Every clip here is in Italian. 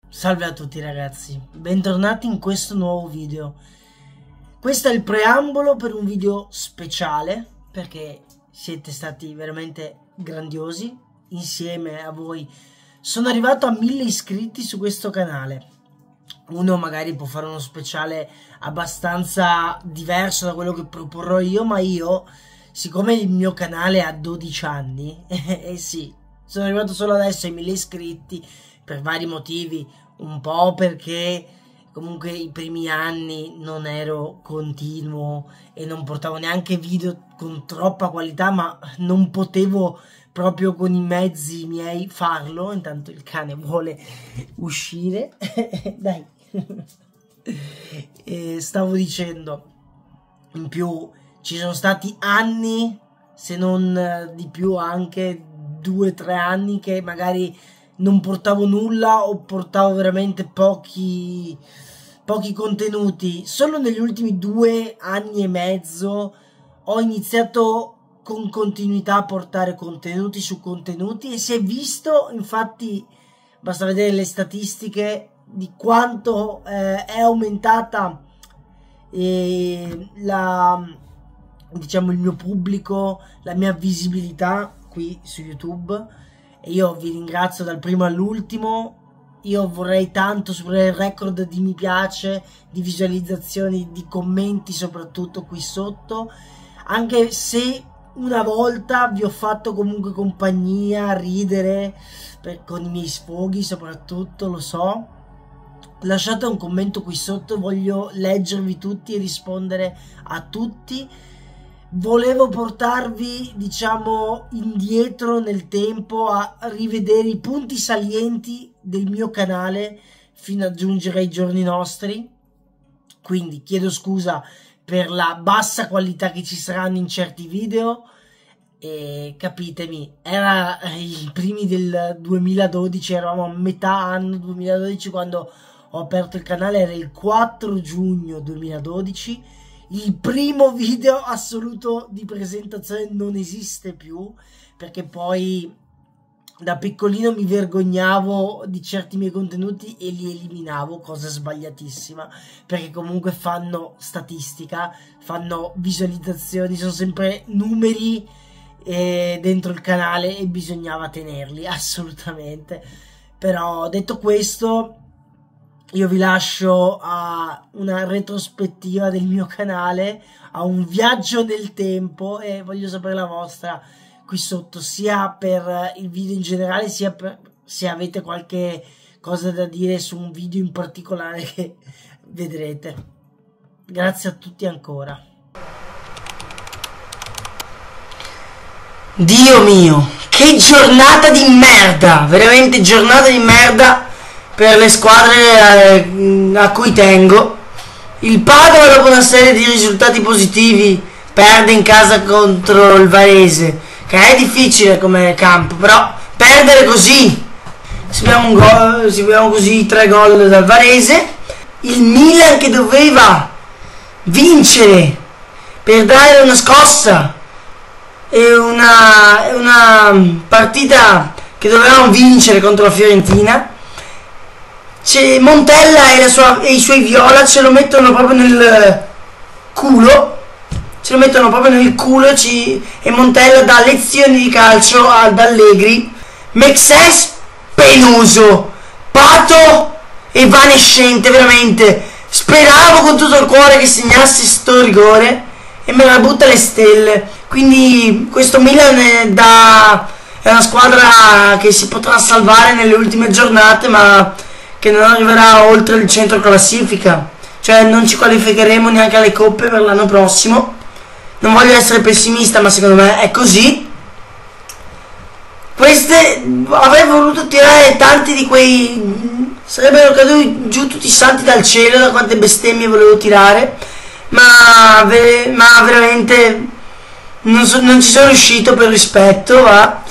Salve a tutti ragazzi, bentornati in questo nuovo video. Questo è il preambolo per un video speciale perché siete stati veramente grandiosi. Insieme a voi sono arrivato a 1000 iscritti su questo canale. Uno magari può fare uno speciale abbastanza diverso da quello che proporrò io, ma io, siccome il mio canale ha 12 anni, sì, sono arrivato solo adesso ai 1000 iscritti per vari motivi, un po' perché comunque i primi anni non ero continuo e non portavo neanche video con troppa qualità, ma non potevo proprio con i mezzi miei farlo. Intanto il cane vuole uscire. Dai. E stavo dicendo, in più ci sono stati anni, se non di più anche 2-3 anni che magari non portavo nulla o portavo veramente pochi contenuti. Solo negli ultimi 2 anni e mezzo ho iniziato con continuità a portare contenuti su contenuti e si è visto, infatti basta vedere le statistiche di quanto è aumentata diciamo il mio pubblico, la mia visibilità qui su YouTube. E io vi ringrazio dal primo all'ultimo. Io vorrei tanto superare il record di mi piace, di visualizzazioni, di commenti soprattutto qui sotto, anche se una volta vi ho fatto comunque compagnia, ridere con i miei sfoghi soprattutto, lo so. Lasciate un commento qui sotto, voglio leggervi tutti e rispondere a tutti. Volevo portarvi, diciamo, indietro nel tempo a rivedere i punti salienti del mio canale fino a giungere ai giorni nostri. Quindi chiedo scusa per la bassa qualità che ci saranno in certi video e capitemi, era i primi del 2012, eravamo a metà anno 2012 quando ho aperto il canale, era il 4 giugno 2012. Il primo video assoluto di presentazione non esiste più, perché poi da piccolino mi vergognavo di certi miei contenuti e li eliminavo, cosa sbagliatissima, perché comunque fanno statistica, fanno visualizzazioni, sono sempre numeri dentro il canale e bisognava tenerli assolutamente. Però detto questo, io vi lascio a una retrospettiva del mio canale, a un viaggio nel tempo, e voglio sapere la vostra qui sotto, sia per il video in generale, sia per se avete qualche cosa da dire su un video in particolare che vedrete. Grazie a tutti ancora. Dio mio, che giornata di merda, veramente giornata di merda per le squadre a cui tengo. Il Padova, dopo una serie di risultati positivi, perde in casa contro il Varese, che è difficile come campo, però perdere così, seguiamo così 3 gol dal Varese. Il Milan che doveva vincere per dare una scossa, e una partita che dovevamo vincere contro la Fiorentina. Montella e i suoi viola ce lo mettono proprio nel culo, e Montella dà lezioni di calcio ad Allegri. Mexes penoso, Pato evanescente, veramente speravo con tutto il cuore che segnasse sto rigore e me la butta alle stelle. Quindi questo Milan è una squadra che si potrà salvare nelle ultime giornate, ma che non arriverà oltre il centro classifica, cioè non ci qualificheremo neanche alle coppe per l'anno prossimo. Non voglio essere pessimista, ma secondo me è così. Avrei voluto tirare tanti di quei, sarebbero caduti giù tutti i santi dal cielo da quante bestemmie volevo tirare, ma veramente non ci sono riuscito per rispetto.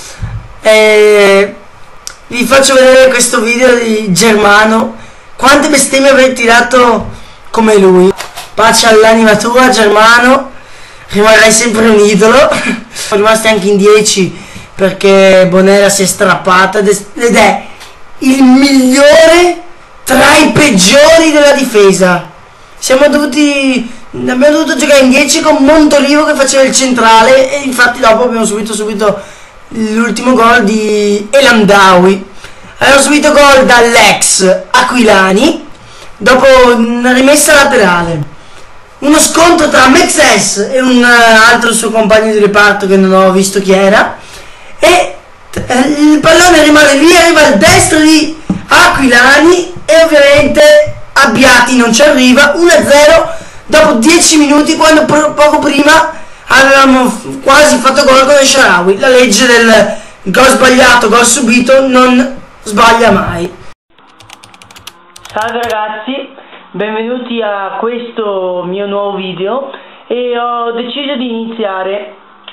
Vi faccio vedere questo video di Germano. Quante bestemmie avrei tirato come lui. Pace all'anima tua, Germano, rimarrai sempre un idolo. Sono rimasti anche in 10 perché Bonera si è strappata ed è il migliore tra i peggiori della difesa. Abbiamo dovuto giocare in 10 con Montolivo che faceva il centrale, e infatti dopo abbiamo subito l'ultimo gol di El Amdaoui. Abbiamo subito gol dall'ex Aquilani dopo una rimessa laterale, uno scontro tra Mexes e un altro suo compagno di reparto che non ho visto chi era, e il pallone rimane lì, arriva al destro di Aquilani e ovviamente Abbiati non ci arriva. 1-0 dopo 10 minuti, quando poco prima avevamo quasi fatto gol con El Shaarawy. La legge del gol sbagliato, gol subito non sbaglia mai. Salve ragazzi, benvenuti a questo mio nuovo video, e ho deciso di iniziare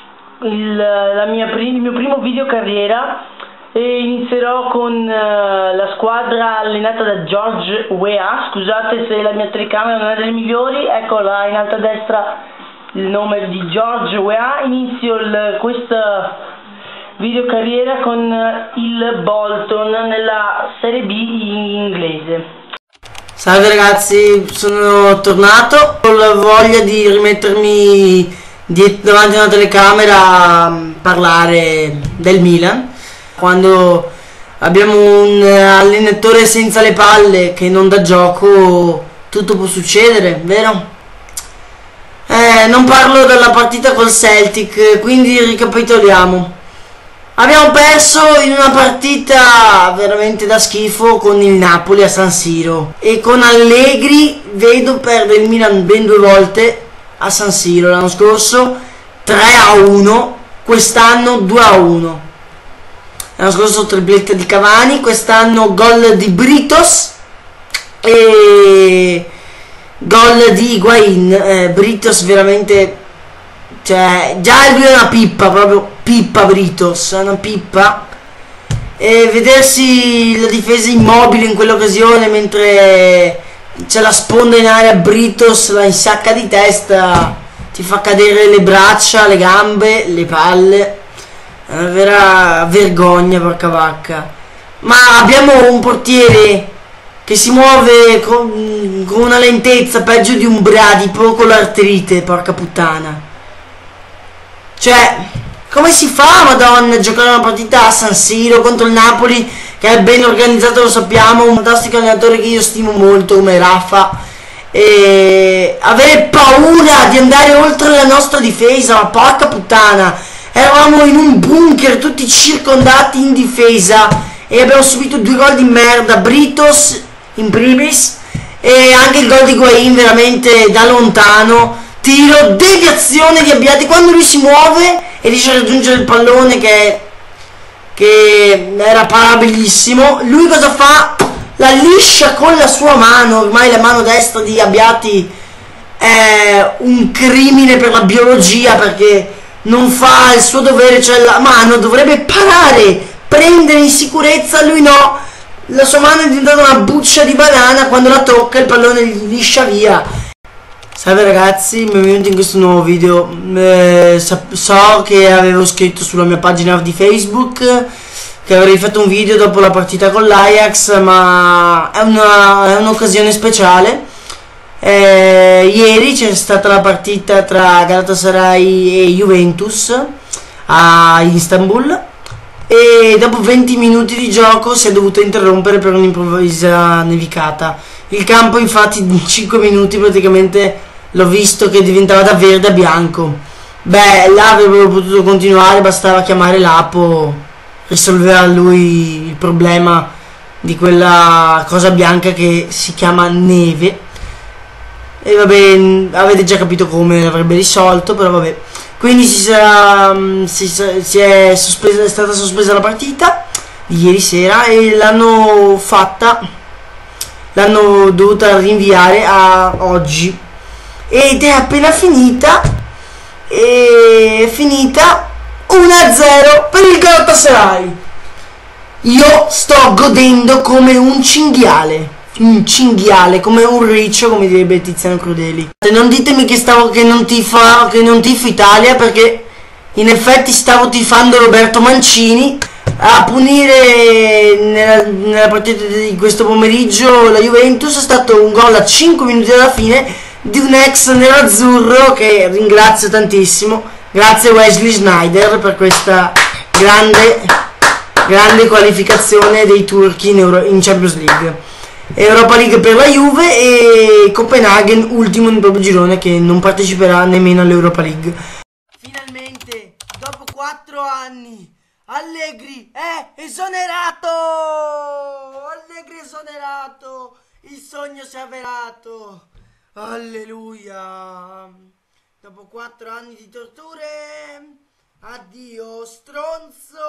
il mio primo video carriera, e inizierò con la squadra allenata da George Weah. Scusate se la mia telecamera non è delle migliori, ecco là in alto a destra il nome di George Weah. Inizio questo video carriera con il Bolton nella Serie B inglese. Salve ragazzi, sono tornato con la voglia di rimettermi davanti a una telecamera a parlare del Milan. Quando abbiamo un allenatore senza le palle che non dà gioco, tutto può succedere, vero? Non parlo della partita col Celtic, quindi ricapitoliamo. Abbiamo perso in una partita veramente da schifo con il Napoli a San Siro, e con Allegri vedo perdere il Milan ben 2 volte a San Siro. L'anno scorso 3-1, quest'anno 2-1. L'anno scorso tripletta di Cavani, quest'anno gol di Britos e gol di Higuain. Britos veramente, cioè già lui è una pippa, proprio pippa. Britos è una pippa, e vedersi la difesa immobile in quell'occasione mentre c'è la sponda in aria, Britos la insacca di testa, ti fa cadere le braccia, le gambe, le palle. È una vera vergogna, porca vacca. Ma abbiamo un portiere che si muove con una lentezza peggio di un bradipo con l'artrite, porca puttana. Cioè, come si fa, madonna, a giocare una partita a San Siro contro il Napoli, che è ben organizzato, lo sappiamo, un fantastico allenatore che io stimo molto come Rafa, e avere paura di andare oltre la nostra difesa, ma porca puttana. Eravamo in un bunker tutti circondati in difesa e abbiamo subito 2 gol di merda, Britos in primis, e anche il gol di Higuain veramente da lontano, tiro, deviazione di Abbiati quando lui si muove e riesce a raggiungere il pallone che era parabilissimo. Lui cosa fa? La liscia con la sua mano. Ormai la mano destra di Abbiati è un crimine per la biologia, perché non fa il suo dovere, cioè la mano dovrebbe parare, prendere in sicurezza, lui no, la sua mano è diventata una buccia di banana, quando la tocca il pallone liscia via. Salve ragazzi, benvenuti in questo nuovo video. So che avevo scritto sulla mia pagina di Facebook che avrei fatto un video dopo la partita con l'Ajax, ma è un'occasione speciale. Ieri c'è stata la partita tra Galatasaray e Juventus a Istanbul, e dopo 20 minuti di gioco si è dovuto interrompere per un'improvvisa nevicata. Il campo infatti in 5 minuti praticamente l'ho visto che diventava da verde a bianco. Beh, là avrebbero potuto continuare, bastava chiamare l'Apo, risolveva lui il problema di quella cosa bianca che si chiama neve. E vabbè, avete già capito come l'avrebbe risolto, però vabbè. Quindi è stata sospesa la partita di ieri sera e l'hanno dovuta rinviare a oggi, ed è appena finita. È finita 1-0 per il Galatasaray. Io sto godendo come un cinghiale, come un riccio, come direbbe Tiziano Crudeli. Non ditemi che non tifo Italia, perché in effetti stavo tifando Roberto Mancini, A punire nella partita di questo pomeriggio la Juventus è stato un gol a 5 minuti dalla fine di un ex nerazzurro che ringrazio tantissimo. Grazie Wesley Sneijder per questa grande qualificazione dei turchi in Champions League. Europa League per la Juve e Copenaghen ultimo nel proprio girone, che non parteciperà nemmeno all'Europa League. Finalmente, dopo 4 anni, Allegri è esonerato! Allegri è esonerato! Il sogno si è avverato! Alleluia! Dopo 4 anni di torture, addio stronzo,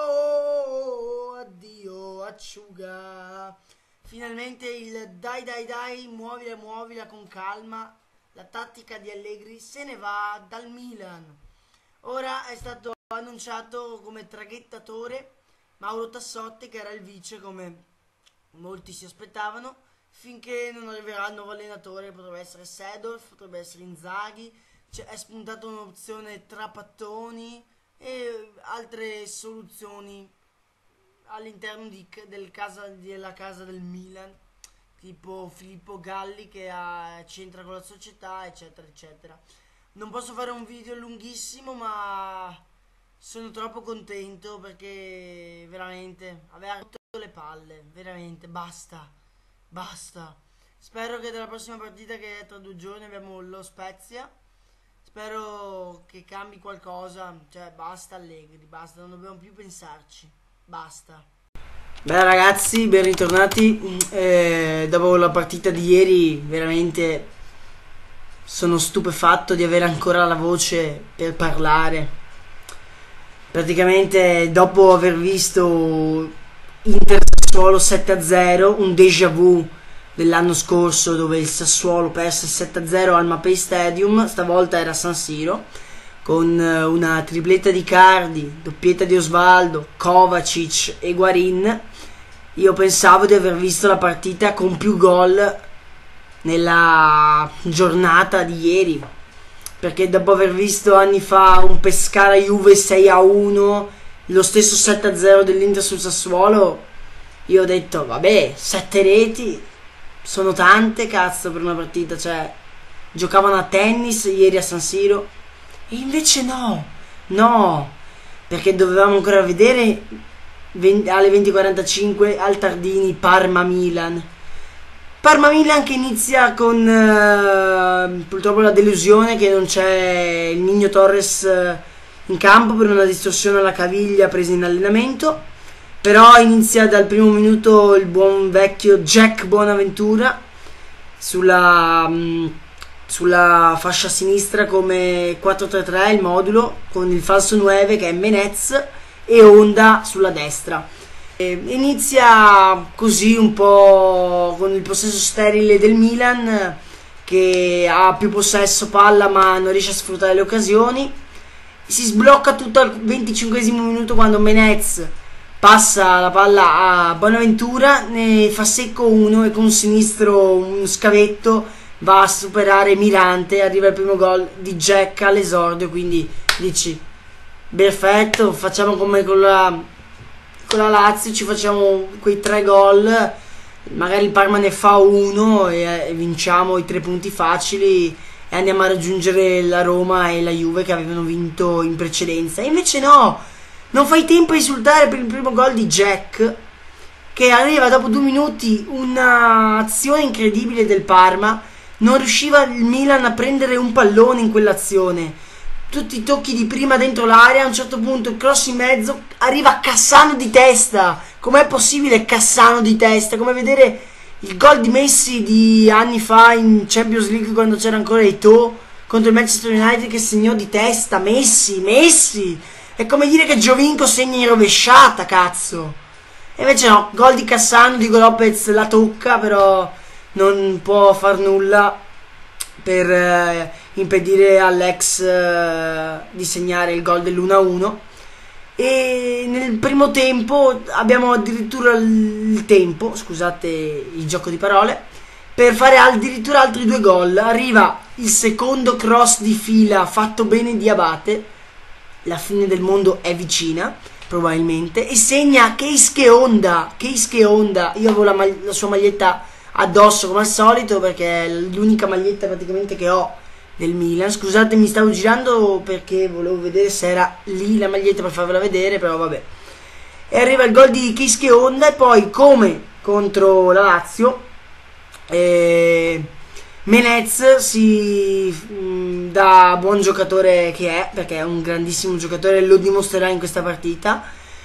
addio acciuga. Finalmente il dai, muovila con calma. La tattica di Allegri se ne va dal Milan. Ora è stato annunciato come traghettatore Mauro Tassotti, che era il vice, come molti si aspettavano, finché non arriverà il nuovo allenatore. Potrebbe essere Seedorf, potrebbe essere Inzaghi. È spuntata un'opzione tra Pattoni e altre soluzioni all'interno della casa del Milan, tipo Filippo Galli che c'entra con la società, eccetera eccetera. Non posso fare un video lunghissimo, ma sono troppo contento perché veramente aveva rotto le palle, veramente basta. Spero che dalla prossima partita, che è tra 2 giorni, abbiamo lo Spezia. Spero che cambi qualcosa, cioè basta Allegri, basta, non dobbiamo più pensarci, basta. Beh ragazzi, ben ritornati. Dopo la partita di ieri veramente sono stupefatto di avere ancora la voce per parlare. Praticamente dopo aver visto Inter Sassuolo 7-0, un déjà vu dell'anno scorso dove il Sassuolo perse 7-0 al Mapei Stadium, stavolta era San Siro, con una tripletta di Icardi, doppietta di Osvaldo, Kovacic e Guarin. Io pensavo di aver visto la partita con più gol nella giornata di ieri, perché dopo aver visto anni fa un Pescara Juve 6-1, lo stesso 7-0 dell'Inter sul Sassuolo, io ho detto vabbè, 7 reti sono tante, cazzo, per una partita, cioè giocavano a tennis ieri a San Siro. E invece no, perché dovevamo ancora vedere alle 20:45 al Tardini Parma-Milan che inizia con purtroppo la delusione che non c'è il Niño Torres in campo per una distorsione alla caviglia presa in allenamento. Però inizia dal primo minuto il buon vecchio Jack Bonaventura sulla fascia sinistra come 4-3-3, il modulo, con il falso 9 che è Menez e Honda sulla destra. Inizia così un po' con il possesso sterile del Milan, che ha più possesso palla ma non riesce a sfruttare le occasioni. Si sblocca tutto al 25esimo minuto quando Menez passa la palla a Bonaventura, ne fa secco uno e con un sinistro, un scavetto, va a superare Mirante, arriva il primo gol di Jack all'esordio. Quindi dici perfetto, facciamo come con la Lazio, ci facciamo quei 3 gol, magari il Parma ne fa uno e vinciamo i 3 punti facili e andiamo a raggiungere la Roma e la Juve che avevano vinto in precedenza. E invece no, non fai tempo a esultare per il primo gol di Jack, che arriva dopo 2 minuti, un'azione incredibile del Parma. Non riusciva il Milan a prendere un pallone in quell'azione, tutti i tocchi di prima dentro l'area. A un certo punto il cross in mezzo, arriva Cassano di testa. Com'è possibile Cassano di testa? Come vedere il gol di Messi di anni fa in Champions League, quando c'era ancora Eto'o contro il Manchester United, che segnò di testa. Messi è come dire che Giovinco segna in rovesciata, cazzo. E invece no, gol di Cassano, Diego Lopez la tocca, però non può far nulla per impedire all'ex di segnare il gol dell'1-1. E nel primo tempo abbiamo addirittura il tempo, scusate il gioco di parole, per fare addirittura altri 2 gol. Arriva il secondo cross di fila fatto bene di Abate, la fine del mondo è vicina. probabilmente, e segna Keisuke Honda. Io avevo la sua maglietta addosso come al solito, perché è l'unica maglietta praticamente che ho del Milan. Scusate, mi stavo girando perché volevo vedere se era lì la maglietta per farvela vedere, però vabbè. E arriva il gol di Keisuke Honda, e poi, come contro la Lazio, Menez da buon giocatore che è, perché è un grandissimo giocatore, lo dimostrerà in questa partita,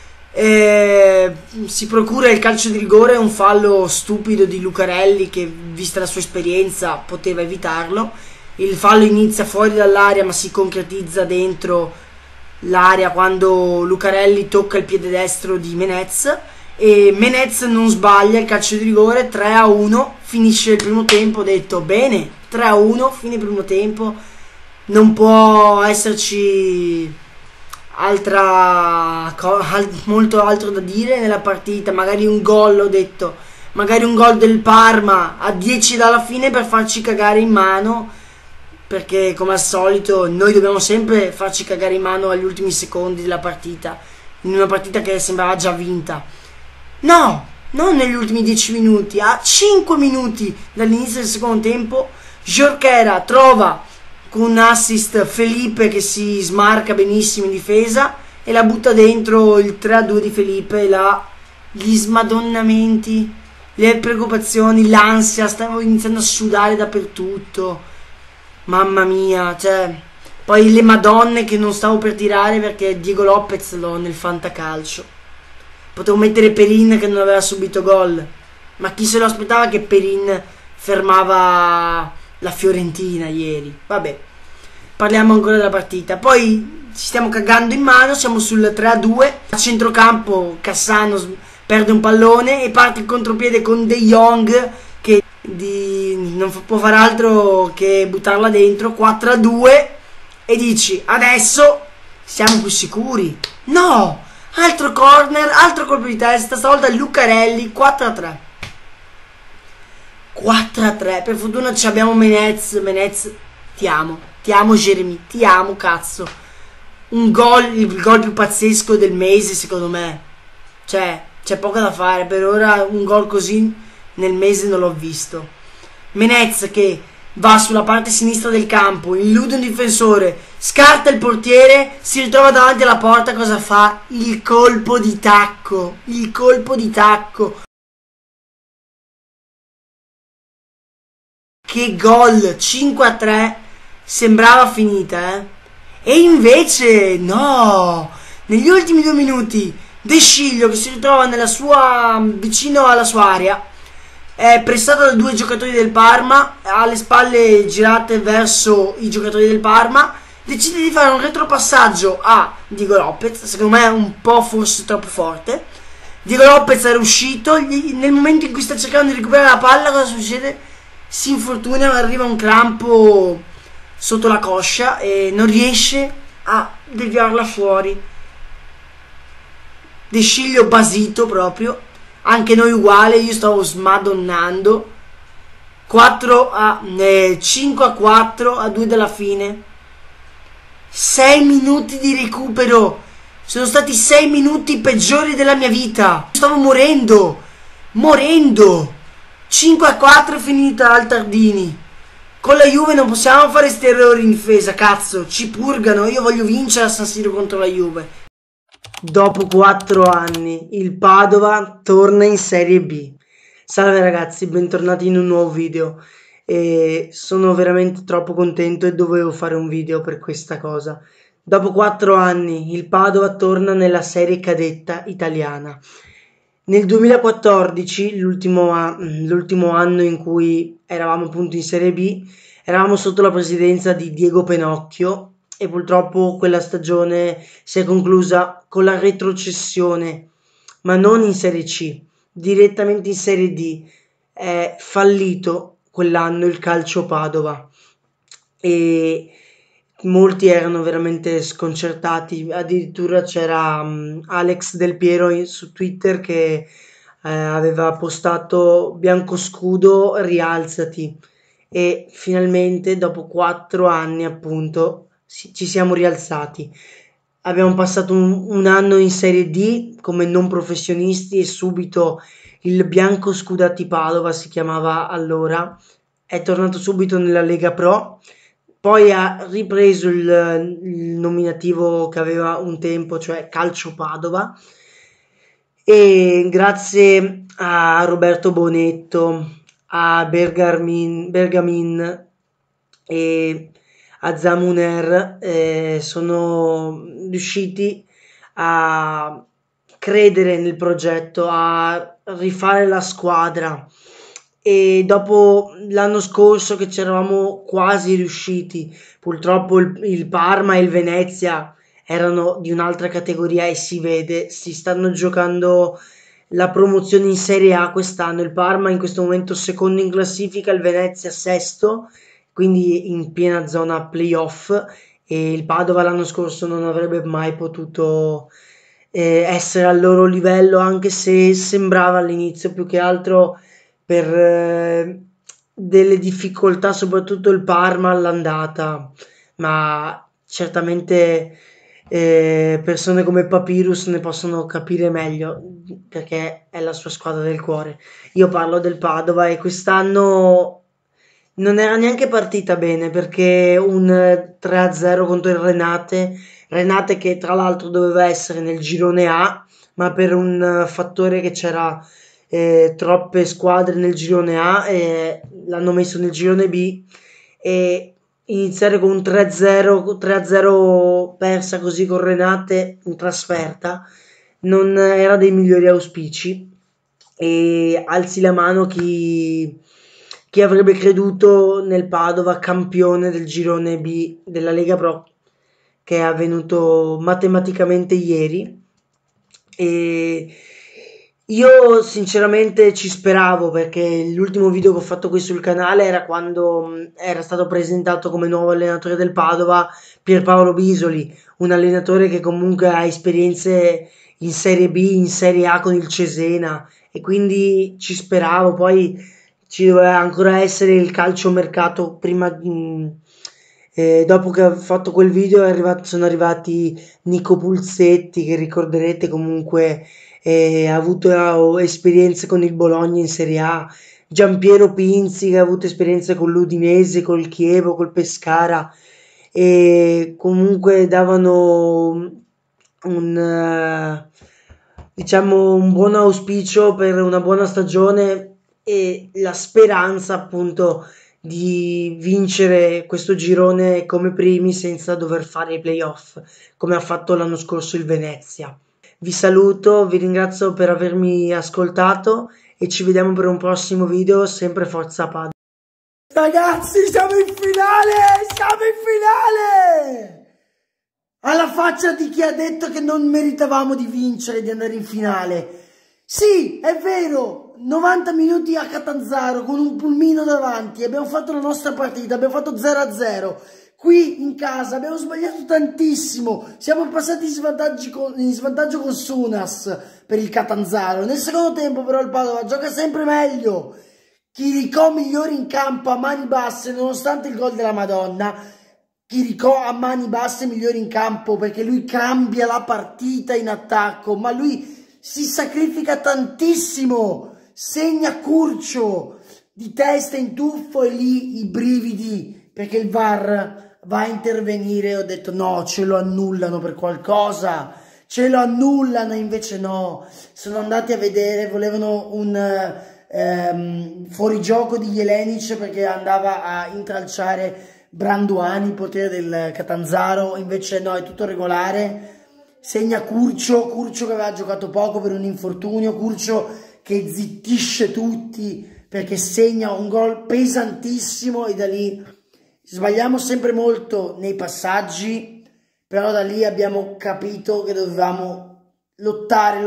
si procura il calcio di rigore, un fallo stupido di Lucarelli che, vista la sua esperienza, poteva evitarlo. Il fallo inizia fuori dall'area ma si concretizza dentro l'area quando Lucarelli tocca il piede destro di Menez, e Menez non sbaglia il calcio di rigore. 3-1 finisce il primo tempo. Ho detto bene, 3-1 fine il primo tempo, non può esserci molto altro da dire nella partita. Magari un gol, ho detto, magari un gol del Parma a 10 dalla fine per farci cagare in mano, perché come al solito noi dobbiamo sempre farci cagare in mano agli ultimi secondi della partita, in una partita che sembrava già vinta. No, non negli ultimi 10 minuti, a 5 minuti dall'inizio del secondo tempo Jorquera trova con un assist Felipe che si smarca benissimo in difesa e la butta dentro. Il 3-2 di Felipe. Gli smadonnamenti, le preoccupazioni, l'ansia, stavo iniziando a sudare dappertutto, mamma mia, cioè, poi le madonne che non stavo per tirare perché Diego Lopez l'ho nel fantacalcio. Potevo mettere Perin che non aveva subito gol, ma chi se lo aspettava che Perin fermava la Fiorentina ieri? Vabbè, parliamo ancora della partita. Poi ci stiamo cagando in mano, siamo sul 3-2. A centrocampo Cassano perde un pallone e parte il contropiede con De Jong che non può fare altro che buttarla dentro. 4-2 e dici adesso siamo più sicuri. No! Altro corner, altro colpo di testa, stavolta Lucarelli. 4-3. 4-3. Per fortuna ci abbiamo Menez, ti amo Jeremy, ti amo, cazzo. Il gol più pazzesco del mese secondo me. Cioè, c'è poco da fare. Per ora un gol così nel mese non l'ho visto. Menez che va sulla parte sinistra del campo, illude un difensore, scarta il portiere, si ritrova davanti alla porta. Cosa fa? Il colpo di tacco. Che gol! 5-3. Sembrava finita, e invece no. Negli ultimi 2 minuti De Sciglio, che si ritrova vicino alla sua area, è pressato da 2 giocatori del Parma, ha le spalle girate verso i giocatori del Parma, decide di fare un retropassaggio a Diego Lopez, secondo me è un po' forse troppo forte. Diego Lopez era uscito, nel momento in cui sta cercando di recuperare la palla, cosa succede? Si infortuna, arriva un crampo sotto la coscia e non riesce a deviarla fuori. De Sciglio basito proprio. Anche noi uguale, io stavo smadonnando. 5-4 a 2 dalla fine. 6 minuti di recupero. Sono stati 6 minuti peggiori della mia vita. Stavo morendo. 5-4 finita al Tardini. Con la Juve non possiamo fare sti errori in difesa, cazzo. Ci purgano. Io voglio vincere a San Siro contro la Juve. Dopo 4 anni il Padova torna in Serie B. Salve ragazzi, bentornati in un nuovo video. E sono veramente troppo contento e dovevo fare un video per questa cosa. Dopo 4 anni il Padova torna nella serie cadetta italiana. Nel 2014, l'ultimo anno in cui eravamo appunto in Serie B, eravamo sotto la presidenza di Diego Pennocchio e purtroppo quella stagione si è conclusa con la retrocessione, ma non in Serie C, direttamente in Serie D. È fallito quell'anno il calcio Padova e molti erano veramente sconcertati. Addirittura c'era Alex Del Piero su Twitter che aveva postato biancoscudo rialzati, e finalmente dopo 4 anni appunto ci siamo rialzati. abbiamo passato un anno in Serie D come non professionisti e subito il Bianco Scudati Padova si chiamava allora, è tornato subito nella Lega Pro, poi ha ripreso il nominativo che aveva un tempo, cioè Calcio Padova, e grazie a Roberto Bonetto, a Bergamin e a Zamuner sono riusciti a credere nel progetto, a rifare la squadra e dopo l'anno scorso che ci eravamo quasi riusciti, purtroppo il Parma e il Venezia erano di un'altra categoria e si vede, si stanno giocando la promozione in Serie A quest'anno, il Parma in questo momento secondo in classifica, il Venezia sesto, quindi in piena zona playoff e il Padova l'anno scorso non avrebbe mai potuto essere al loro livello anche se sembrava all'inizio più che altro per delle difficoltà, soprattutto il Parma all'andata, ma certamente persone come Papyrus ne possono capire meglio perché è la sua squadra del cuore. Io parlo del Padova e quest'anno non era neanche partita bene perché un 3-0 contro il Renate che tra l'altro doveva essere nel girone A, ma per un fattore che c'era troppe squadre nel girone A e l'hanno messo nel girone B e iniziare con un 3-0, 3-0 persa così con Renate in trasferta non era dei migliori auspici e alzi la mano chi avrebbe creduto nel Padova campione del girone B della Lega Pro che è avvenuto matematicamente ieri e io sinceramente ci speravo perché l'ultimo video che ho fatto qui sul canale era quando era stato presentato come nuovo allenatore del Padova Pierpaolo Bisoli, un allenatore che comunque ha esperienze in Serie B, in Serie A con il Cesena e quindi ci speravo, poi ci doveva ancora essere il calciomercato prima dopo che ho fatto quel video sono arrivati Nico Pulsetti che ricorderete comunque ha avuto esperienze con il Bologna in Serie A, Giampiero Pinzi che ha avuto esperienze con l'Udinese, col Chievo, col Pescara e comunque davano diciamo un buon auspicio per una buona stagione e la speranza appunto di vincere questo girone come primi senza dover fare i playoff come ha fatto l'anno scorso il Venezia. Vi saluto, vi ringrazio per avermi ascoltato e ci vediamo per un prossimo video, sempre Forza Padova. Ragazzi, siamo in finale! Siamo in finale! Alla faccia di chi ha detto che non meritavamo di vincere, di andare in finale. Sì, è vero, 90 minuti a Catanzaro con un pulmino davanti, abbiamo fatto la nostra partita, abbiamo fatto 0-0. Qui in casa abbiamo sbagliato tantissimo, siamo passati in svantaggio con Sunas per il Catanzaro. Nel secondo tempo però il Padova gioca sempre meglio. Chiricò migliore in campo a mani basse nonostante il gol della Madonna. Chiricò a mani basse migliore in campo perché lui cambia la partita in attacco, ma lui si sacrifica tantissimo, segna Curcio di testa in tuffo e lì i brividi perché il VAR va a intervenire. Ho detto no, ce lo annullano per qualcosa, ce lo annullano, invece no, sono andati a vedere, volevano un fuorigioco di Jelenic perché andava a intralciare Branduani, potere del Catanzaro, invece no, è tutto regolare. Segna Curcio che aveva giocato poco per un infortunio, Curcio che zittisce tutti perché segna un gol pesantissimo e da lì sbagliamo sempre molto nei passaggi, però da lì abbiamo capito che dovevamo lottare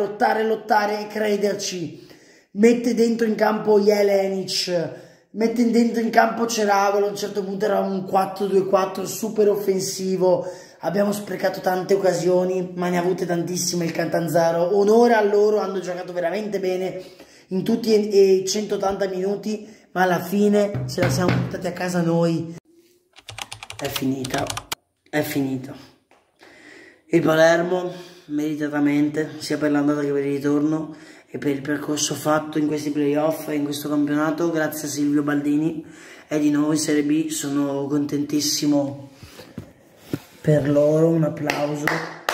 e crederci. Mette dentro in campo Jelenic, mette dentro in campo Ceravolo, a un certo punto era un 4-2-4 super offensivo, abbiamo sprecato tante occasioni, ma ne ha avute tantissime il Catanzaro, onore a loro, hanno giocato veramente bene in tutti i 180 minuti, ma alla fine ce la siamo portati a casa noi. È finita, è finita. Il Palermo meritatamente, sia per l'andata che per il ritorno e per il percorso fatto in questi playoff e in questo campionato, grazie a Silvio Baldini, è di nuovo in Serie B. Sono contentissimo per loro, un applauso.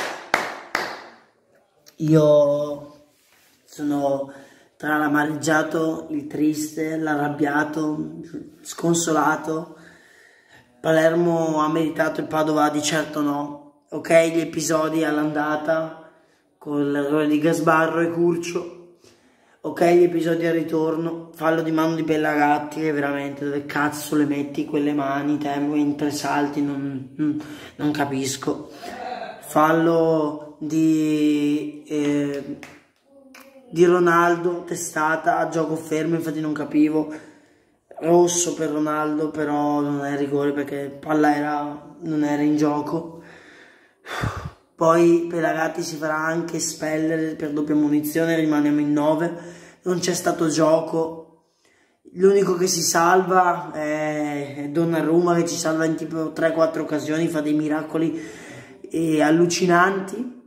Io sono tra l'amareggiato, il triste, l'arrabbiato, sconsolato. Palermo ha meritato, il Padova di certo no. Ok, gli episodi all'andata con l'errore di Gasbarro e Curcio. Ok, gli episodi al ritorno, fallo di mano di Pellagatti, che veramente dove cazzo le metti quelle mani, temo in 3 salti, non capisco. Fallo di Ronaldo, testata a gioco fermo, infatti non capivo. Rosso per Ronaldo, però non è rigore perché palla non era in gioco. Poi Pelagatti si farà anche espellere per doppia munizione, rimaniamo in 9, non c'è stato gioco, l'unico che si salva è Donnarumma, che ci salva in tipo 3-4 occasioni, fa dei miracoli allucinanti,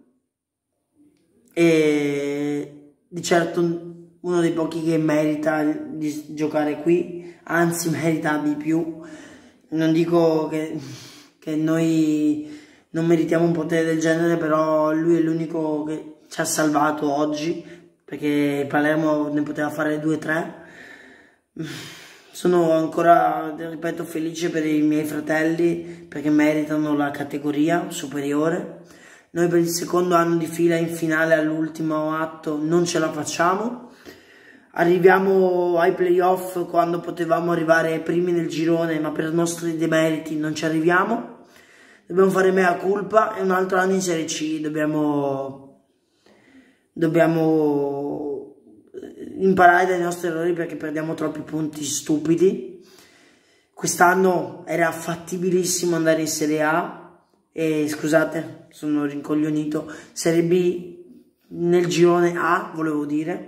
e di certo uno dei pochi che merita di giocare qui, anzi merita di più. Non dico che noi non meritiamo un potere del genere, però lui è l'unico che ci ha salvato oggi, perché Palermo ne poteva fare 2-3. Sono ancora, ripeto, felice per i miei fratelli, perché meritano la categoria superiore. Noi per il secondo anno di fila in finale all'ultimo atto non ce la facciamo. Arriviamo ai playoff quando potevamo arrivare primi nel girone, ma per nostri demeriti non ci arriviamo. Dobbiamo fare mea culpa e un altro anno in Serie C. Dobbiamo imparare dai nostri errori, perché perdiamo troppi punti stupidi. Quest'anno era fattibilissimo andare in Serie A e, scusate, sono rincoglionito, Serie B nel girone A, volevo dire,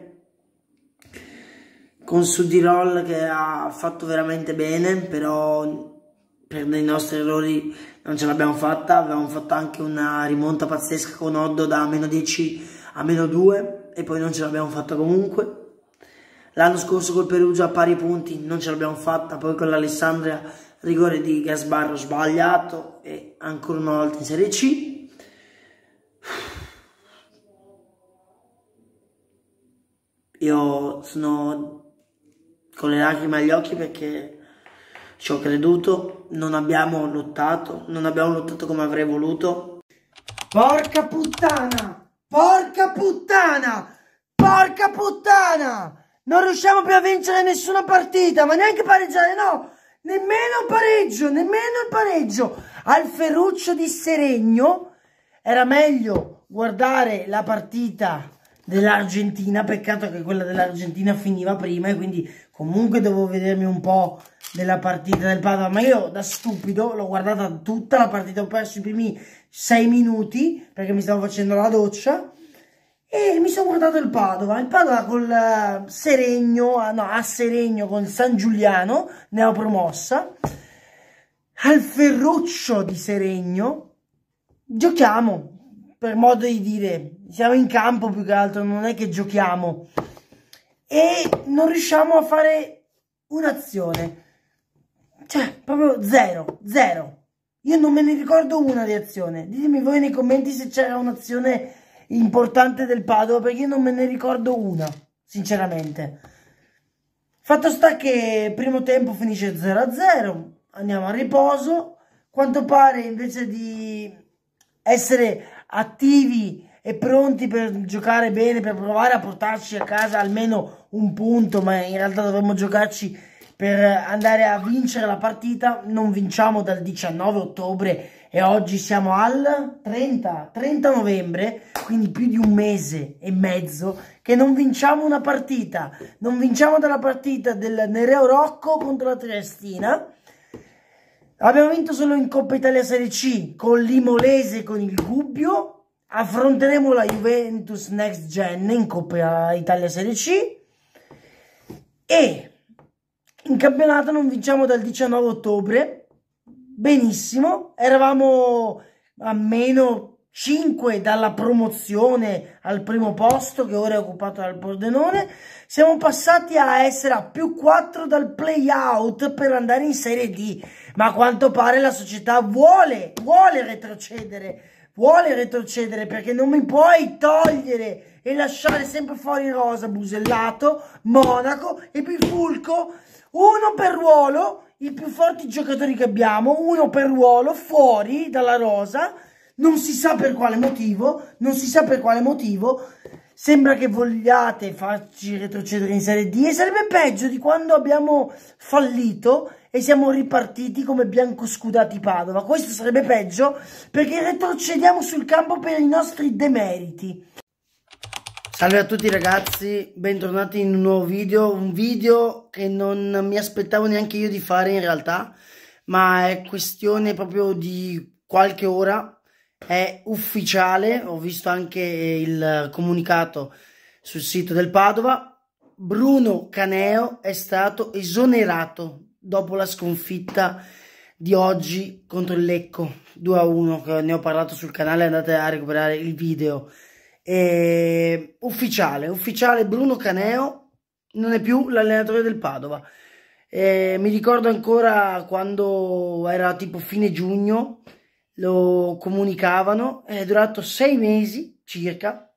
con Suddirol che ha fatto veramente bene, però per dei nostri errori non ce l'abbiamo fatta. Avevamo fatto anche una rimonta pazzesca con Oddo da -10 a -2 e poi non ce l'abbiamo fatta comunque. L'anno scorso col Perugia a pari punti non ce l'abbiamo fatta, poi con l'Alessandria rigore di Gasbarro sbagliato e ancora una volta in Serie C. Io sono con le lacrime agli occhi perché ci ho creduto, non abbiamo lottato come avrei voluto. Porca puttana! Porca puttana! Porca puttana! Non riusciamo più a vincere nessuna partita, ma neanche pareggiare, no! Nemmeno il pareggio! Al Ferruccio di Seregno era meglio guardare la partita dell'Argentina, peccato che quella dell'Argentina finiva prima e quindi comunque dovevo vedermi un po' della partita del Padova, ma io da stupido l'ho guardata tutta la partita, ho perso i primi 6 minuti perché mi stavo facendo la doccia e mi sono guardato il Padova col Seregno, a Seregno con San Giuliano, neopromossa, al Ferruccio di Seregno, giochiamo, per modo di dire, siamo in campo più che altro, non è che giochiamo, e non riusciamo a fare un'azione, cioè proprio zero. Io non me ne ricordo una di azione. Ditemi voi nei commenti se c'era un'azione importante del Padova, perché io non me ne ricordo una, sinceramente. Fatto sta che primo tempo finisce 0-0, andiamo a riposo, quanto pare invece di essere attivi e pronti per giocare bene, per provare a portarci a casa almeno un punto, ma in realtà dovremmo giocarci per andare a vincere la partita. Non vinciamo dal 19 ottobre e oggi siamo al 30 novembre, quindi più di un mese e mezzo che non vinciamo una partita. Non vinciamo dalla partita del Nereo Rocco contro la Triestina. Abbiamo vinto solo in Coppa Italia Serie C con l'Imolese, con il Gubbio. Affronteremo la Juventus Next Gen in Coppa Italia Serie C. E in campionato non vinciamo dal 19 ottobre. Benissimo. Eravamo a meno 5 dalla promozione al primo posto, che ora è occupato dal Pordenone. Siamo passati a essere a più 4 dal play-out per andare in Serie D. Ma a quanto pare la società vuole retrocedere, perché non mi puoi togliere e lasciare sempre fuori rosa Busellato, Monaco e Bifulco, uno per ruolo, i più forti giocatori che abbiamo, uno per ruolo, fuori dalla rosa. Non si sa per quale motivo, sembra che vogliate farci retrocedere in Serie D, e sarebbe peggio di quando abbiamo fallito e siamo ripartiti come biancoscudati Padova. Questo sarebbe peggio perché retrocediamo sul campo per i nostri demeriti. Salve a tutti ragazzi, bentornati in un nuovo video, un video che non mi aspettavo neanche io di fare in realtà, ma è questione proprio di qualche ora. È ufficiale, ho visto anche il comunicato sul sito del Padova. Bruno Caneo è stato esonerato dopo la sconfitta di oggi contro il Lecco 2-1, che ne ho parlato sul canale, andate a recuperare il video. Ufficiale, Bruno Caneo non è più l'allenatore del Padova. Mi ricordo ancora quando era tipo fine giugno, lo comunicavano, è durato 6 mesi circa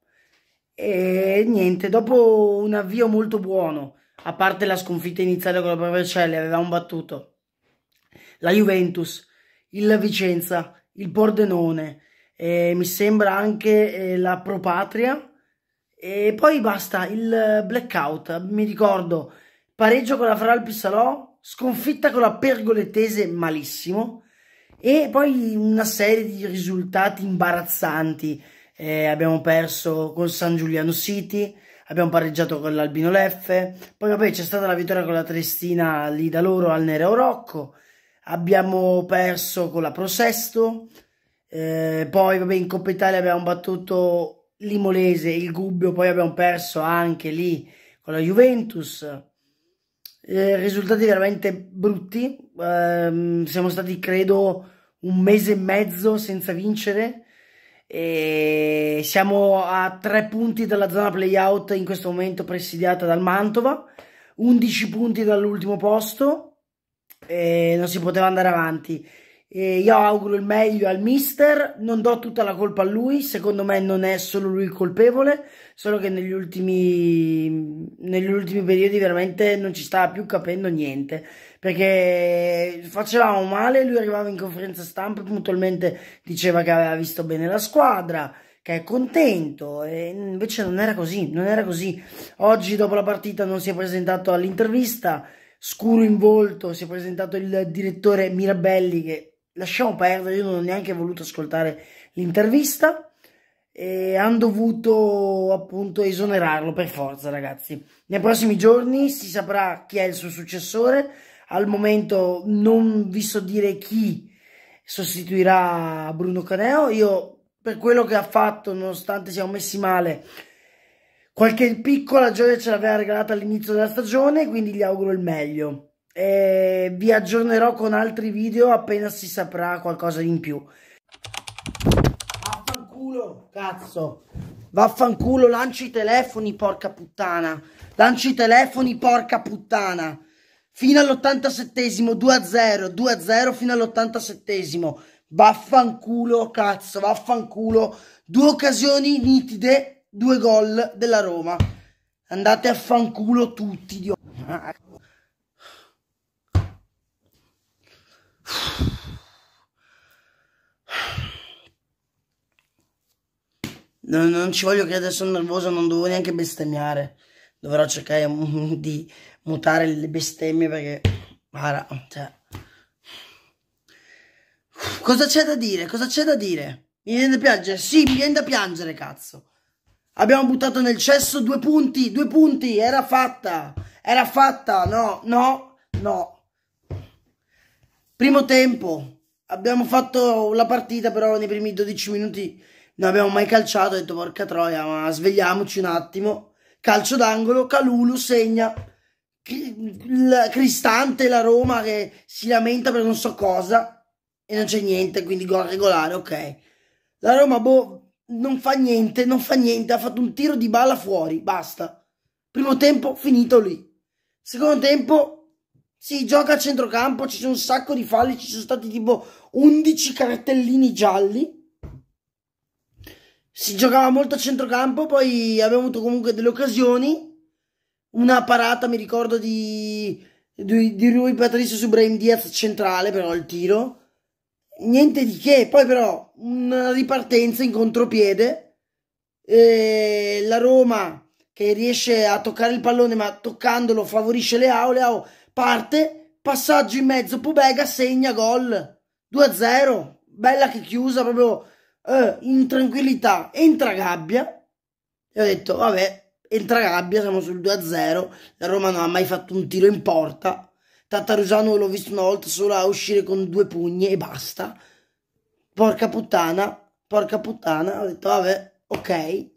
e niente, dopo un avvio molto buono, a parte la sconfitta iniziale con la Vercelli, avevamo battuto la Juventus, il Vicenza, il Pordenone, mi sembra anche la Pro Patria, e poi basta, il blackout. Mi ricordo pareggio con la Fral Pissalò, sconfitta con la Pergolettese malissimo, e poi una serie di risultati imbarazzanti. Abbiamo perso con San Giuliano City, abbiamo pareggiato con l'Albino Leffe, poi vabbè c'è stata la vittoria con la Triestina lì da loro al Nereo Rocco, abbiamo perso con la Pro Sesto, poi vabbè in Coppa Italia abbiamo battuto l'Imolese, il Gubbio, poi abbiamo perso anche lì con la Juventus. Risultati veramente brutti. Siamo stati credo un mese e mezzo senza vincere e siamo a 3 punti dalla zona playout in questo momento, presidiata dal Mantova, 11 punti dall'ultimo posto e non si poteva andare avanti. Io auguro il meglio al mister, non do tutta la colpa a lui, secondo me non è solo lui il colpevole, solo che negli ultimi periodi veramente non ci stava più capendo niente, perché facevamo male, lui arrivava in conferenza stampa e puntualmente diceva che aveva visto bene la squadra, che è contento, e invece non era così. Oggi dopo la partita non si è presentato all'intervista, scuro in volto, si è presentato il direttore Mirabelli, che lasciamo perdere, io non ho neanche voluto ascoltare l'intervista, e hanno dovuto appunto esonerarlo per forza, ragazzi. Nei prossimi giorni si saprà chi è il suo successore. Al momento non vi so dire chi sostituirà Bruno Caneo. Io, per quello che ha fatto, nonostante siamo messi male, qualche piccola gioia ce l'aveva regalata all'inizio della stagione, quindi gli auguro il meglio. Vi aggiornerò con altri video appena si saprà qualcosa in più. Vaffanculo, cazzo. Vaffanculo, lanci i telefoni, porca puttana. Lanci i telefoni, porca puttana. Fino all'87esimo, 2-0, 2-0 fino all'87esimo. Vaffanculo, cazzo, vaffanculo. 2 occasioni nitide, 2 gol della Roma. Andate a fanculo tutti, Dio. Non ci voglio credere, sono nervoso, non devo neanche bestemmiare. Dovrò cercare di mutare le bestemmie perché... cioè... Cosa c'è da dire? Cosa c'è da dire? Mi viene da piangere? Sì, mi viene da piangere, cazzo. Abbiamo buttato nel cesso 2 punti, 2 punti, era fatta, no. Primo tempo, abbiamo fatto la partita, però nei primi 12 minuti non abbiamo mai calciato, ho detto porca troia, ma svegliamoci un attimo. Calcio d'angolo, Kalulu segna, Cristante, la Roma che si lamenta per non so cosa, e non c'è niente, quindi gol regolare, ok. La Roma, boh, non fa niente, ha fatto un tiro di balla fuori, basta. Primo tempo finito lì. Secondo tempo si gioca a centrocampo, ci sono un sacco di falli, ci sono stati tipo 11 cartellini gialli. Si giocava molto a centrocampo, poi abbiamo avuto comunque delle occasioni. Una parata, mi ricordo, di Rui Patricio su Brahim Diaz centrale, però il tiro. Niente di che, poi però una ripartenza in contropiede. La Roma che riesce a toccare il pallone, ma toccandolo favorisce Leao parte, passaggio in mezzo, Pobega segna, gol 2-0, bella che chiusa proprio in tranquillità, entra Gabbia e ho detto vabbè, entra Gabbia, siamo sul 2-0, la Roma non ha mai fatto un tiro in porta, Tattarusano l'ho visto una volta solo a uscire con 2 pugni e basta, porca puttana, ho detto vabbè, ok.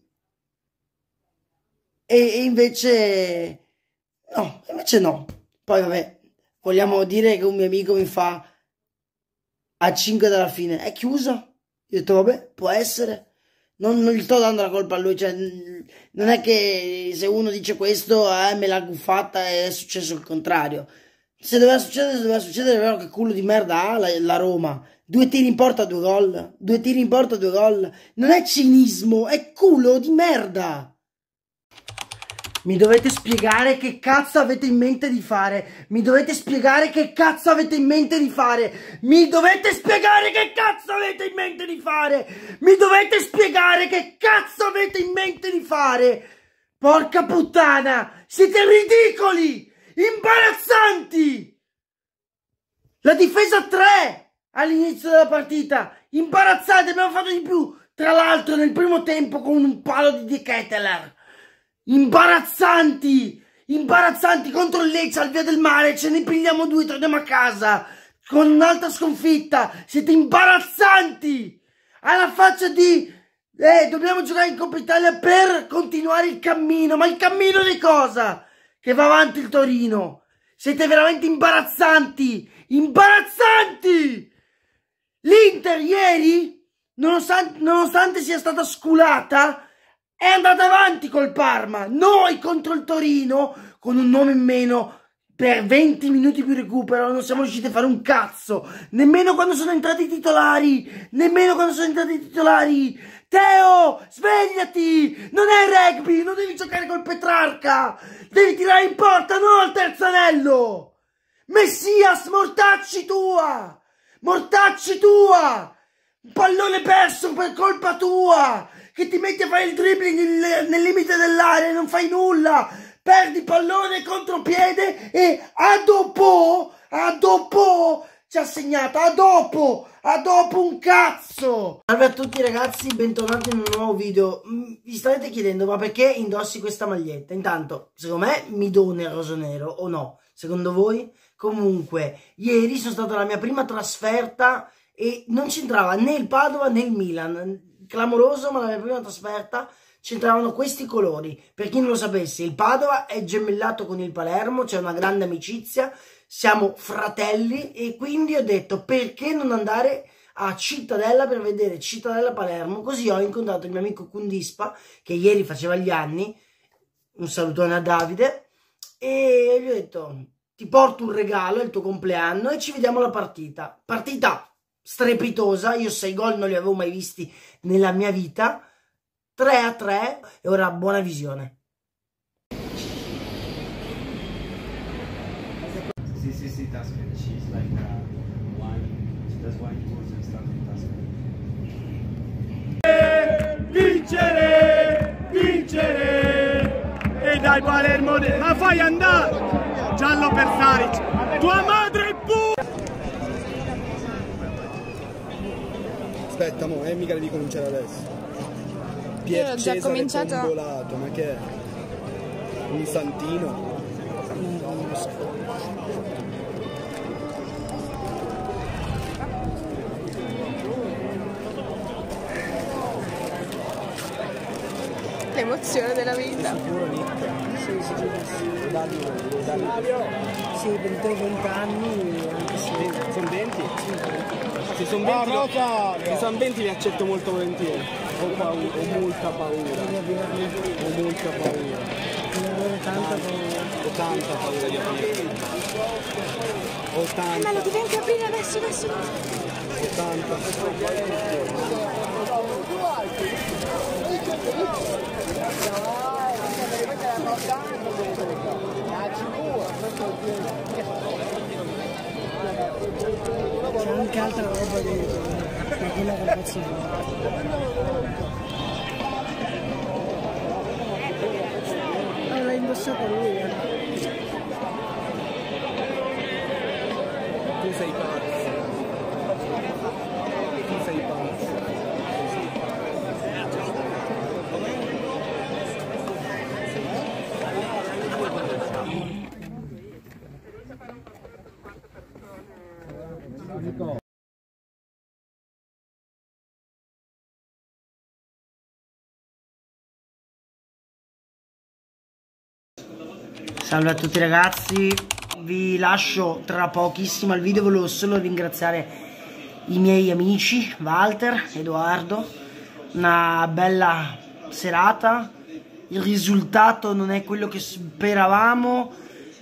E invece no. Poi vabbè, vogliamo dire che un mio amico mi fa a 5 dalla fine, è chiusa? Io ho detto vabbè, può essere. Non gli sto dando la colpa a lui, cioè non è che se uno dice questo me l'ha guffata e è successo il contrario. Se doveva succedere, però che culo di merda ha la Roma. 2 tiri in porta, 2 gol. 2 tiri in porta, 2 gol. Non è cinismo, è culo di merda. Mi dovete spiegare che cazzo avete in mente di fare. Mi dovete spiegare che cazzo avete in mente di fare. Mi dovete spiegare che cazzo avete in mente di fare. Mi dovete spiegare che cazzo avete in mente di fare. Porca puttana, siete ridicoli, imbarazzanti. La difesa 3 all'inizio della partita, imbarazzante, abbiamo fatto di più. Tra l'altro nel primo tempo con un palo di De Ketelaere. Imbarazzanti contro il Lecce al Via del Mare, ce ne pigliamo 2, torniamo a casa con un'altra sconfitta. Siete imbarazzanti alla faccia di dobbiamo giocare in Coppa Italia per continuare il cammino, ma il cammino di cosa? Che va avanti il Torino. Siete veramente imbarazzanti. L'Inter ieri, nonostante sia stata sculata, è andata avanti col Parma. Noi contro il Torino, con un nome in meno, per 20 minuti più recupero, non siamo riusciti a fare un cazzo. Nemmeno quando sono entrati i titolari. Teo, svegliati! Non è rugby, non devi giocare col Petrarca. Devi tirare in porta, non al terzanello. Messias, mortacci tua! Un pallone perso per colpa tua! Che ti metti a fare il dribbling nel limite dell'area e non fai nulla, perdi pallone contropiede e a dopo ci ha segnato, a dopo un cazzo. Salve a tutti ragazzi, bentornati in un nuovo video. Vi starete chiedendo ma perché indossi questa maglietta? Intanto, secondo me mi dona il rosanero o no? Secondo voi? Comunque, ieri sono stata la mia prima trasferta e non c'entrava né il Padova né il Milan. Clamoroso, ma la mia prima trasferta c'entravano questi colori. Per chi non lo sapesse, il Padova è gemellato con il Palermo, c'è una grande amicizia, siamo fratelli e quindi ho detto perché non andare a Cittadella per vedere Cittadella Palermo. Così ho incontrato il mio amico Kundispa che ieri faceva gli anni, un salutone a Davide, e gli ho detto ti porto un regalo, è il tuo compleanno e ci vediamo alla partita. Partita strepitosa, io 6 gol non li avevo mai visti nella mia vita, 3-3 e ora buona visione. Sì, Tuscan, she's like wine, she does wine tours and stuff in Tuscany. Vincere! E dai Palermo, ma fai andare! Giallo per Saric, tua madre è Aspetta, mica devi cominciare adesso. Io ho già cominciato. Tombolato, ma che è? Un santino? L'emozione della vita. Sicuro Nick? Sì. Sì, per i tuoi 20 anni, anche se... Sono 20? Sì, Se sono 20 li accetto molto volentieri. Ho molta paura. Ho molta paura. Ho tanta paura di aprire. Ho tanta. Ma lo devi anche aprire adesso. Ho tanta. C'è anche altra roba dentro, ma quella che faccio io. L'ha indossata lui, Tu sei pazzo. Tu sei pazzo. Salve a tutti ragazzi, vi lascio tra pochissimo al video. Volevo solo ringraziare i miei amici Walter, Edoardo, una bella serata. Il risultato non è quello che speravamo,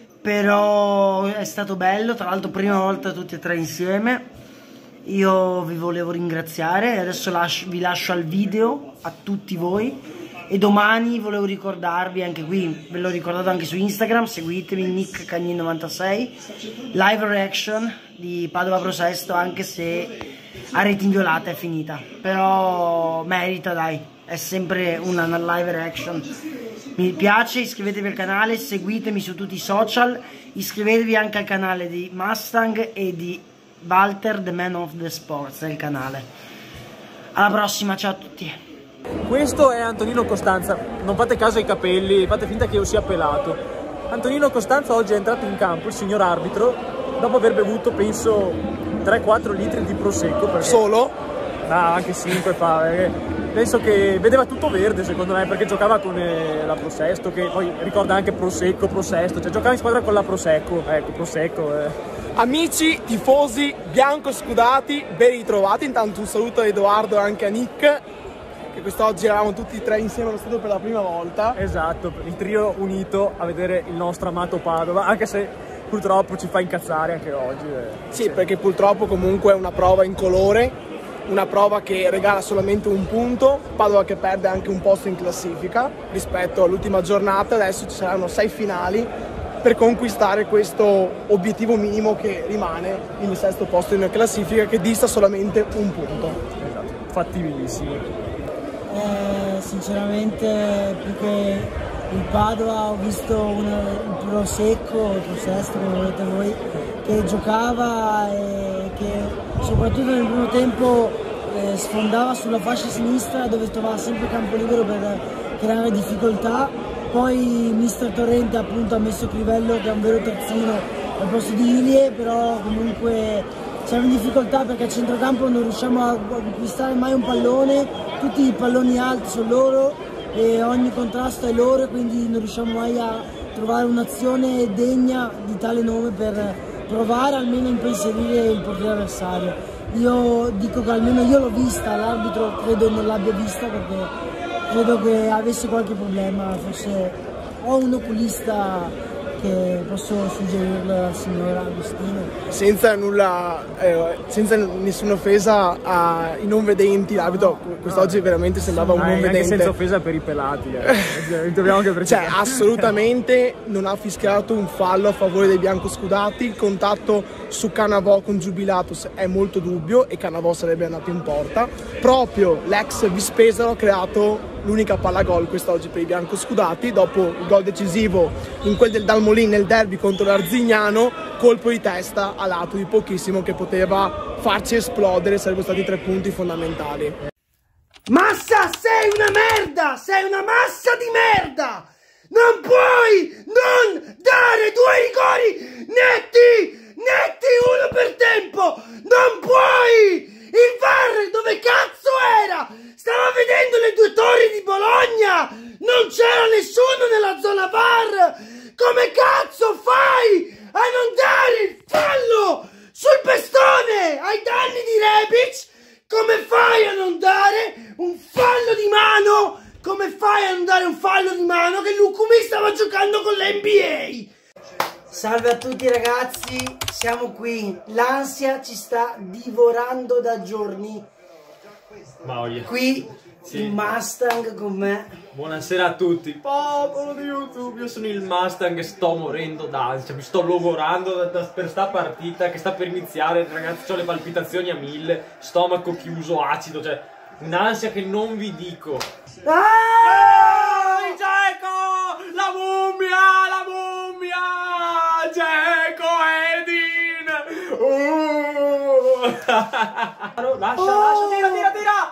però è stato bello, tra l'altro prima volta tutti e tre insieme. Io vi volevo ringraziare e adesso vi lascio al video a tutti voi. E domani volevo ricordarvi, anche qui ve l'ho ricordato anche su Instagram, seguitemi Nick Cagnin 96, live reaction di Padova Pro Sesto, anche se a reti inviolata è finita, però merita, dai, è sempre una live reaction. Mi piace, iscrivetevi al canale, seguitemi su tutti i social, iscrivetevi anche al canale di Mustang e di Walter, the man of the sports, del canale. Alla prossima, ciao a tutti. Questo è Antonino Costanza, non fate caso ai capelli, fate finta che io sia pelato. Antonino Costanza oggi è entrato in campo, il signor arbitro, dopo aver bevuto penso 3-4 litri di prosecco. Perché... Solo? No, anche 5 fa, penso che vedeva tutto verde secondo me, perché giocava con la Pro Sesto, che poi ricorda anche Prosecco, Pro Sesto, cioè giocava in squadra con la Prosecco, ecco, Prosecco. Amici, tifosi, bianco-scudati, ben ritrovati. Intanto un saluto a Edoardo e anche a Nick, che quest'oggi eravamo tutti e tre insieme allo stadio per la prima volta. Esatto, il trio unito a vedere il nostro amato Padova, anche se purtroppo ci fa incazzare anche oggi. Sì, perché purtroppo comunque è una prova incolore, una prova che regala solamente un punto, Padova che perde anche un posto in classifica rispetto all'ultima giornata. Adesso ci saranno 6 finali per conquistare questo obiettivo minimo che rimane il 6º posto in classifica, che dista solamente un punto. Esatto, fattibilissimo. Sinceramente più che il Padova ho visto il Prosecco, il Pro Sesto come volete voi, che giocava e che soprattutto nel primo tempo sfondava sulla fascia sinistra dove trovava sempre campo libero per creare difficoltà. Poi mister Torrente appunto ha messo Crivello, che è un vero terzino, al posto di Ilie, però comunque siamo in difficoltà perché a centrocampo non riusciamo a conquistare mai un pallone, tutti i palloni alti sono loro e ogni contrasto è loro, e quindi non riusciamo mai a trovare un'azione degna di tale nome per provare almeno a impensierire il portiere avversario. Io dico che almeno io l'ho vista, l'arbitro credo non l'abbia vista perché credo che avesse qualche problema, forse ho un oculista che posso suggerirlo al signor Agostino. Senza nessuna offesa ai non vedenti, l'arbitro quest'oggi veramente sembrava un non vedente. Anche senza offesa per i pelati, dobbiamo anche precisare. Cioè, assolutamente non ha fischiato un fallo a favore dei biancoscudati. Il contatto su Cannavò con Giubilatus è molto dubbio e Cannavò sarebbe andato in porta. Proprio l'ex Vispesaro ha creato l'unica palla gol quest'oggi per i biancoscudati, dopo il gol decisivo in quel del Dalmolin nel derby contro l'Arzignano, colpo di testa a lato di pochissimo che poteva farci esplodere, sarebbero stati 3 punti fondamentali. Massa, sei una merda, sei una massa di merda, non puoi non dare 2 rigori netti, uno per tempo, non puoi. Il VAR dove cazzo era? Stava vedendo le 2 torri di Bologna, non c'era nessuno nella zona VAR. Come cazzo fai a non dare il fallo sul pestone ai danni di Rebic Salve a tutti ragazzi, siamo qui, l'ansia ci sta divorando da giorni. Maoia. Qui Sì. il Mustang con me. Buonasera a tutti, popolo di YouTube, io sono il Mustang e sto morendo d'ansia, mi sto logorando per sta partita che sta per iniziare, ragazzi, ho le palpitazioni a 1000, stomaco chiuso, acido, cioè un'ansia che non vi dico. Ah! Dzeko! La mummia! Dzeko Edin! Lascia, tira!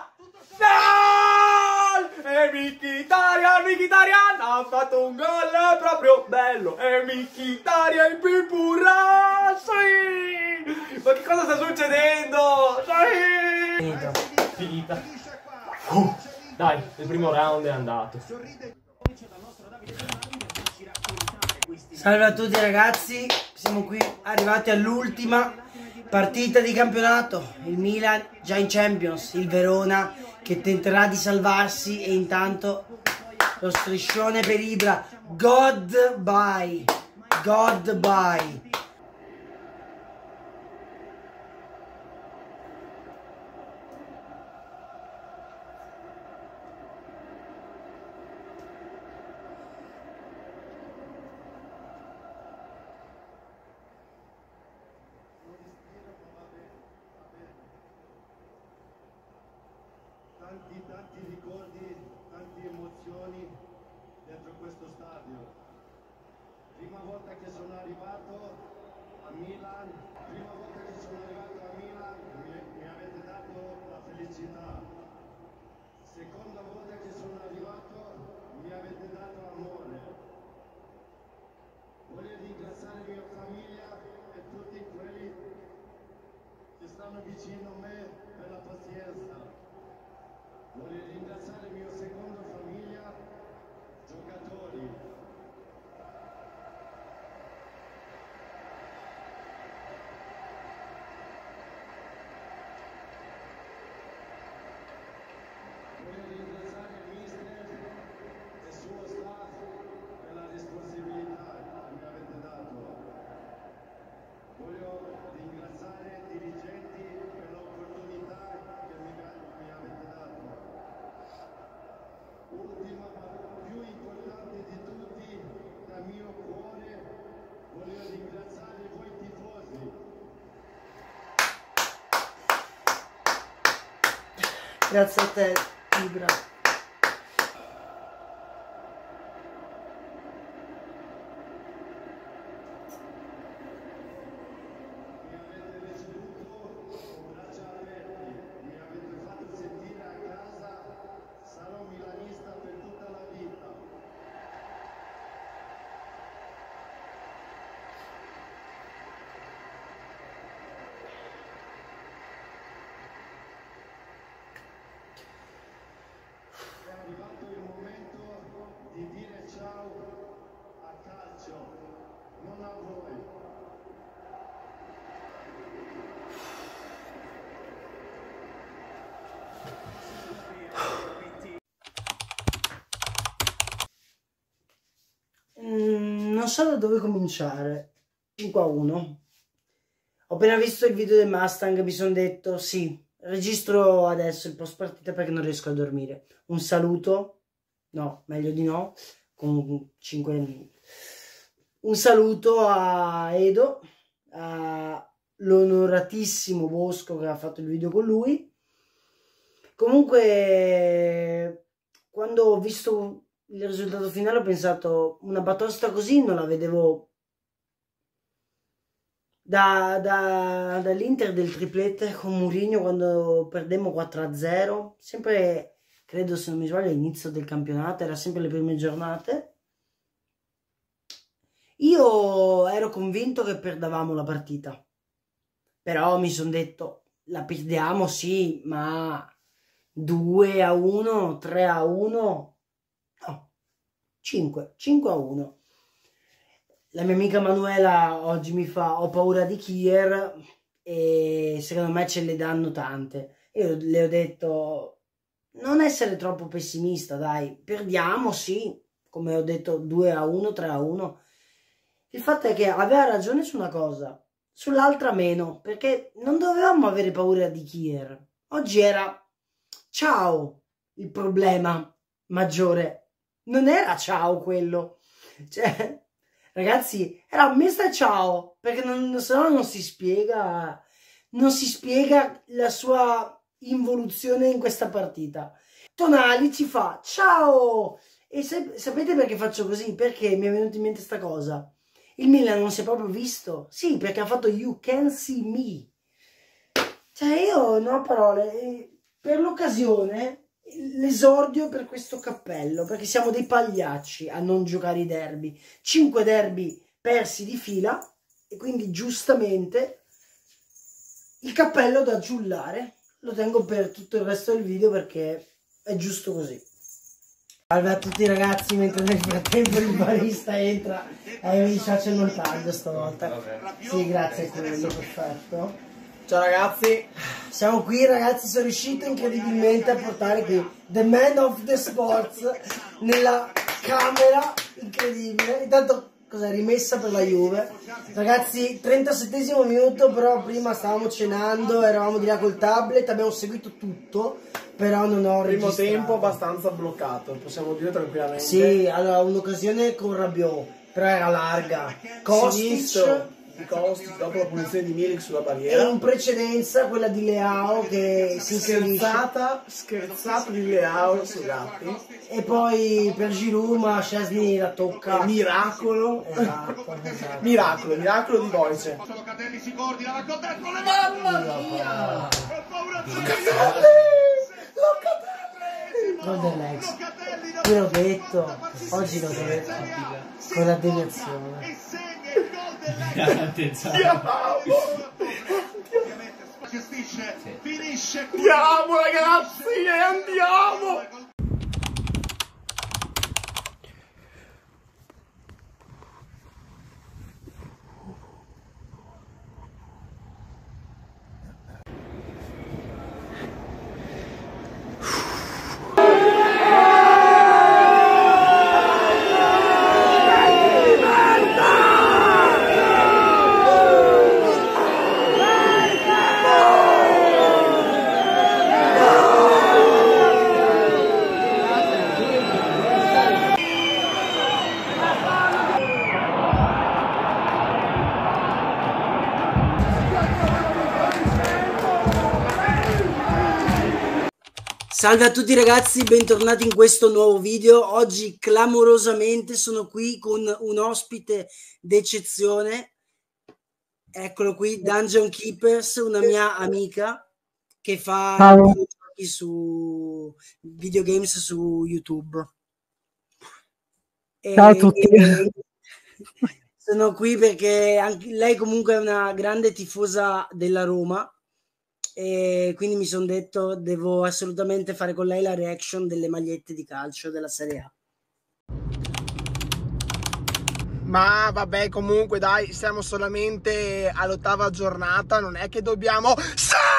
Gol! E Mkhitaryan ha fatto un gol proprio bello. E Mkhitaryan in Pipurra! Sì! Ma che cosa sta succedendo? Sì! Finita. Dai, il primo round è andato. Salve a tutti ragazzi, siamo qui arrivati all'ultima partita di campionato. Il Milan già in Champions, il Verona che tenterà di salvarsi e intanto lo striscione per Ibra. Goodbye, goodbye. Tanti ricordi, tante emozioni dentro questo stadio. Prima volta che sono arrivato a Milan, mi avete dato la felicità. Seconda volta che sono arrivato mi avete dato amore. Voglio ringraziare mia famiglia e tutti quelli che stanno vicino a me per la pazienza. Voglio ringraziare il mio secondo famiglia, giocatori. Voglio ringraziare il mister e il suo staff per la responsabilità che mi avete dato. Voglio ringraziare i dirigenti per l'opportunità che mi avete dato. Ultima ma più importante di tutti, dal mio cuore, voglio ringraziare voi tifosi. Grazie a te Ibra. Mi avete ricevuto con braccia aperte, mi avete fatto sentire a casa, sarò milanista per tutta la vita. È arrivato il momento di dire ciao a calcio, non a voi. Non so da dove cominciare. 5-1. Ho appena visto il video del Mustang e mi sono detto sì, registro adesso il post partita perché non riesco a dormire. Un saluto, no, meglio di no, con 5. Un saluto a Edo, all'onoratissimo Bosco che ha fatto il video con lui. Comunque, quando ho visto il risultato finale ho pensato una batosta così non la vedevo dall'Inter del triplete con Mourinho quando perdemmo 4-0, sempre credo, se non mi sbaglio, all'inizio del campionato, era sempre le prime giornate. Io ero convinto che perdavamo la partita, però mi sono detto la perdiamo sì, ma 2-1, 3-1, no, 5-1. La mia amica Manuela oggi mi fa ho paura di Kier e secondo me ce le danno tante. Io le ho detto non essere troppo pessimista, dai, perdiamo sì, come ho detto 2-1, 3-1, Il fatto è che aveva ragione su una cosa, sull'altra meno, perché non dovevamo avere paura di Kier. Oggi era ciao il problema maggiore, non era ciao quello. Cioè, ragazzi, era Mr. Ciao, perché se no non si spiega la sua involuzione in questa partita. Tonali ci fa ciao, e sapete perché faccio così? Perché mi è venuta in mente sta cosa. Il Milan non si è proprio visto? Sì, perché ha fatto You Can See Me. Cioè io non ho parole. Per l'occasione, l'esordio per questo cappello, perché siamo dei pagliacci a non giocare i derby. 5 derby persi di fila, e quindi giustamente il cappello da giullare lo tengo per tutto il resto del video, perché è giusto così. Salve a tutti ragazzi, mentre nel frattempo il barista entra e mi faccio il montaggio stavolta. Sì, grazie a quello, perfetto. Ciao ragazzi, siamo qui ragazzi, sono riuscito incredibilmente a portare qui The Man of the Sports nella camera, incredibile. Intanto cosa rimessa per la Juve. Ragazzi, 37esimo minuto, però prima stavamo cenando, eravamo di là col tablet, abbiamo seguito tutto, però non ho registrato. Primo tempo abbastanza bloccato, possiamo dire tranquillamente. Sì, allora un'occasione con Rabiot, però era larga. Kostic dopo la punizione di Milik sulla barriera, e in precedenza quella di Leao che si scherzata di Leao su Gatti, e poi per Giroud, ma Szczesny la tocca. Miracolo. Esatto. miracolo di Boice. Locatelli si coordina, la contesta con le Mamma mia! Gol dell'ex. Io l'ho detto, oggi l'ho detto, con la deviazione. Gestisce, finisce. Andiamo ragazzi, andiamo! Salve a tutti ragazzi, bentornati in questo nuovo video. Oggi clamorosamente sono qui con un ospite d'eccezione. Eccolo qui, Dungeon Keepers, una mia amica che fa giochi su videogames su YouTube. Ciao a tutti. Sono qui perché anche lei comunque è una grande tifosa della Roma, e quindi mi sono detto devo assolutamente fare con lei la reaction delle magliette di calcio della Serie A. Ma vabbè, comunque dai, siamo solamente all'8ª giornata, non è che dobbiamo